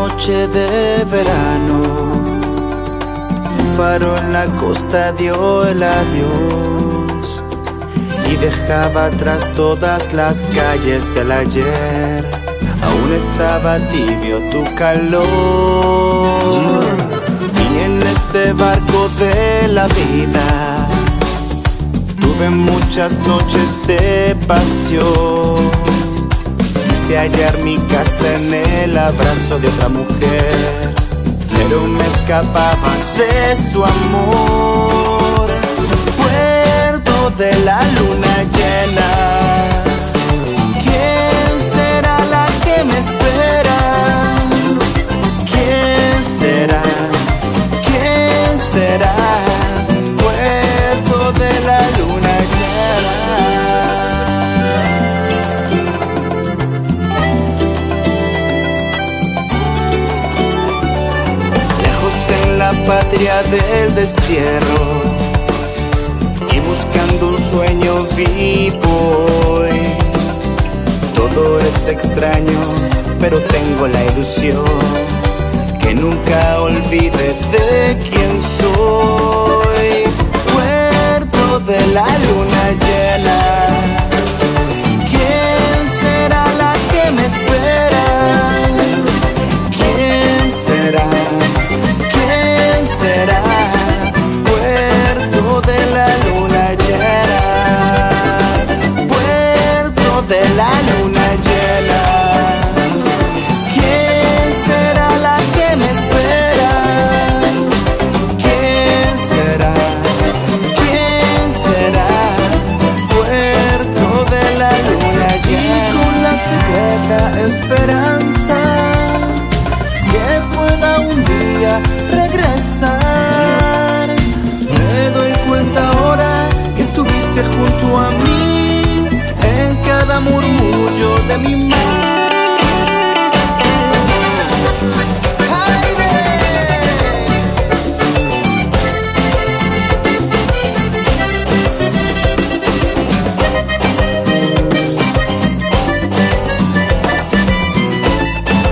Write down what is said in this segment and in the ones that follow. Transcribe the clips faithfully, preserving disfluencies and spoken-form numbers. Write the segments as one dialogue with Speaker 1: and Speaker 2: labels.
Speaker 1: noche de verano, un faro en la costa dio el adiós y dejaba atrás todas las calles del ayer. Aún estaba tibio tu calor, y en este barco de la vida tuve muchas noches de pasión. Quise hallar mi casa en el abrazo de otra mujer, pero me escapaba de su amor. Puerto de la luna llena, ¿quién será la que me espera? ¿Quién será? ¿Quién será? Puerto de la luna llena. En la patria del destierro y buscando un sueño vivo hoy. Todo es extraño, pero tengo la ilusión que nunca olvide de quién soy. Puerto de la luna llena, ¿quién será la que me espera? ¿Quién será? Será puerto de la luna llena, puerto de la luna llena. ¿Quién será la que me espera? ¿Quién será? ¿Quién será? Puerto de la luna llena. Y con la secreta esperanza que pueda un día regresar. Me doy cuenta ahora que estuviste junto a mí en cada murmullo de mi mar.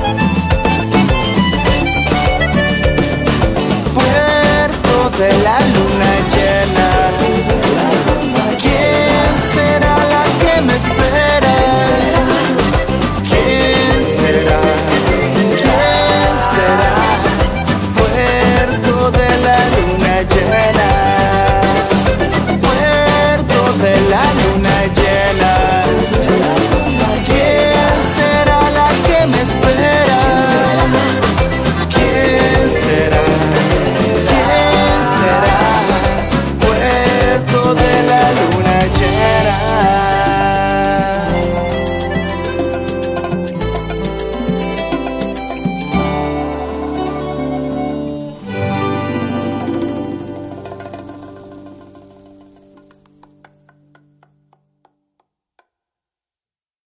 Speaker 1: De la